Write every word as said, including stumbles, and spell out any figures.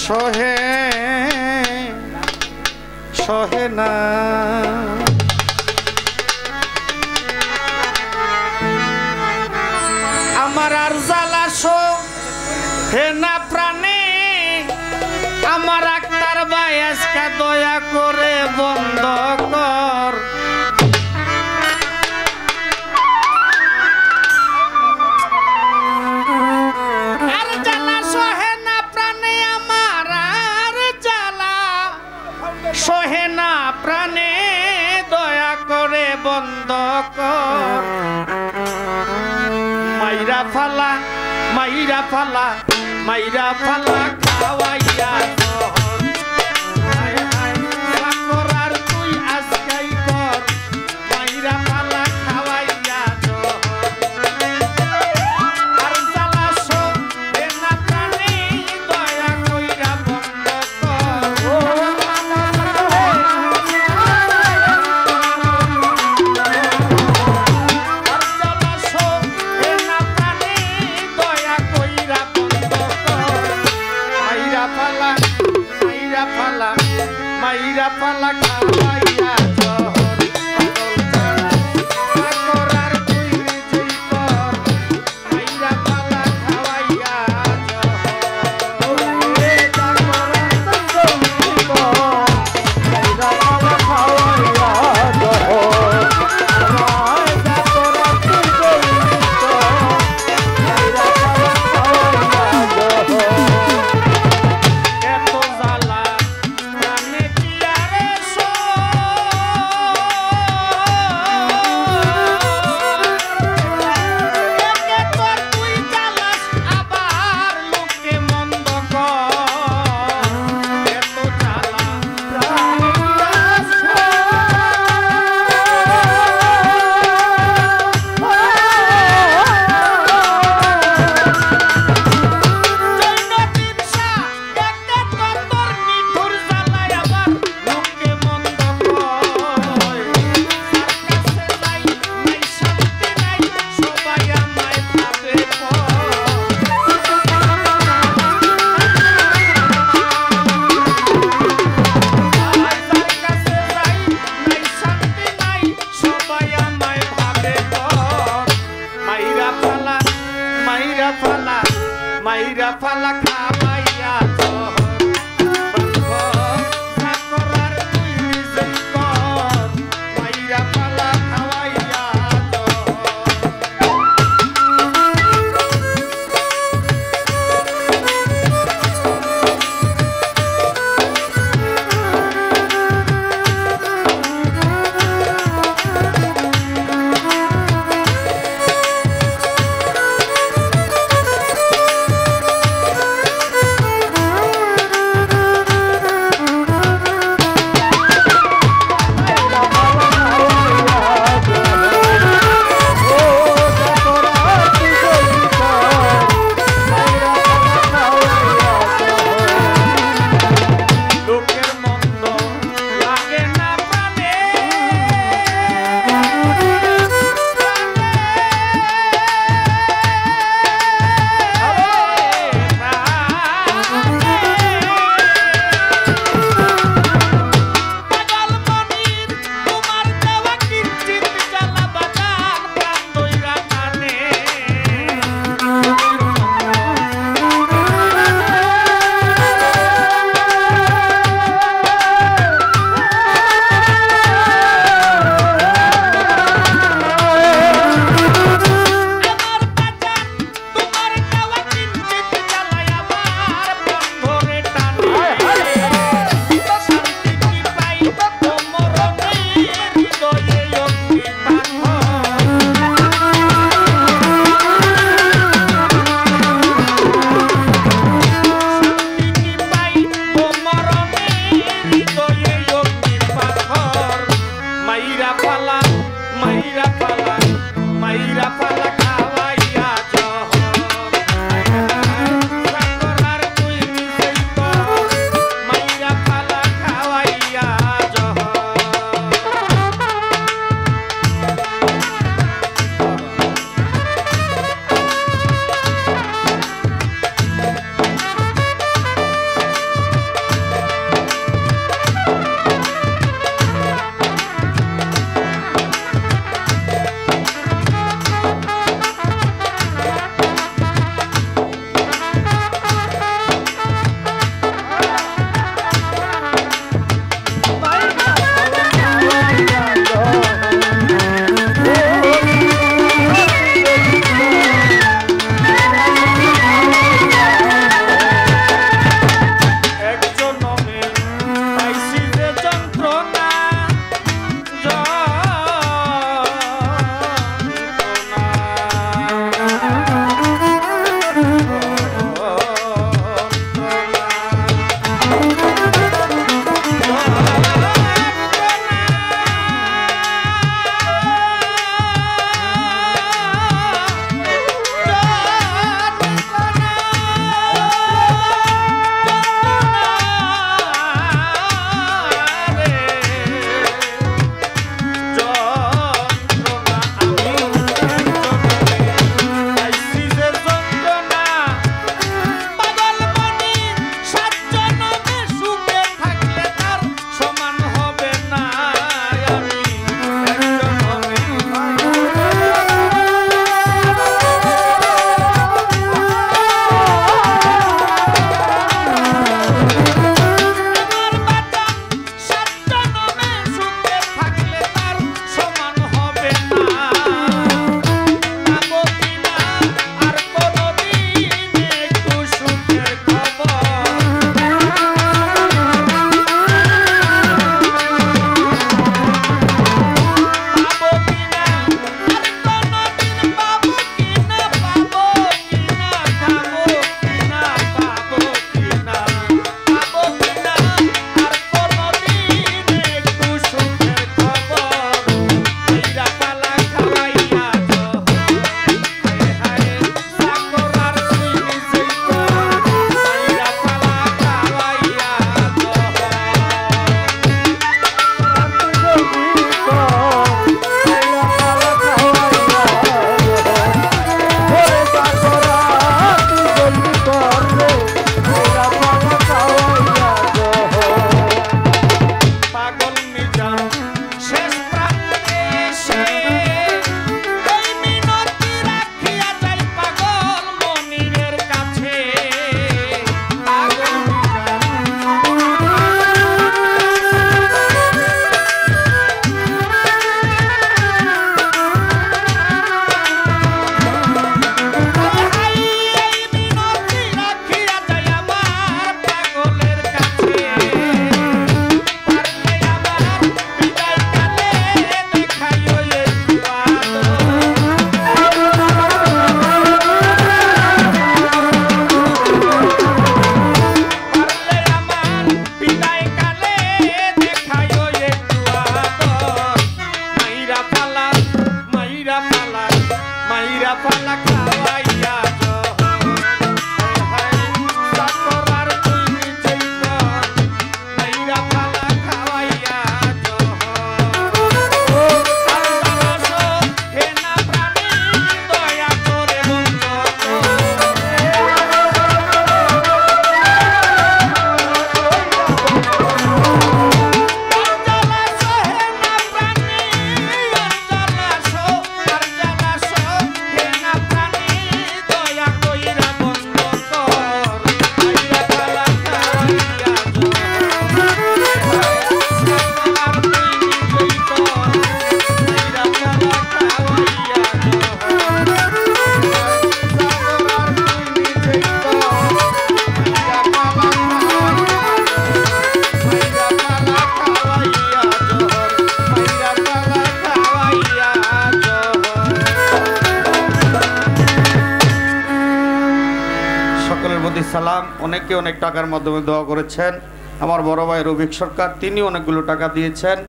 সহে সহে না আমার আর জ্বালা সহে না প্রাণে আমার আক্তার ভাই আজকে দয়া করে বন্ধ কর আর জ্বালা সহে না প্রাণে আমার আর জ্বালা সহে না প্রাণে দয়া করে বন্ধ কর মাইরা ফালা মাইরা ফালা মাইরা ফালা খাওয়াইয়া মাইরা পালা খাওয়াইয়া জহর পাগল আর তুই যেই কর মাইরা পালা খাওয়াইয়া জহর এ জাগর তুমি কর মাইরা পালা খাওয়াইয়া জহর আমায় জাগর তুই যেই কর মাইরা পালা খাওয়াইয়া জহর মাইরা ফালা খাওয়াইয়া মাইরা ফালা খাওয়াইয়া জহর হায় সাকরার তুই নিজেই কর মাইরা ফালা খাওয়াইয়া জহর আল্লাহ হে না প্রাণী দয়া করে বন্ধ সালাম। অনেকে অনেক টাকার মাধ্যমে দোয়া করেছেন। আমার বড় ভাই রবিক সরকার, তিনি অনেকগুলো টাকা দিয়েছেন।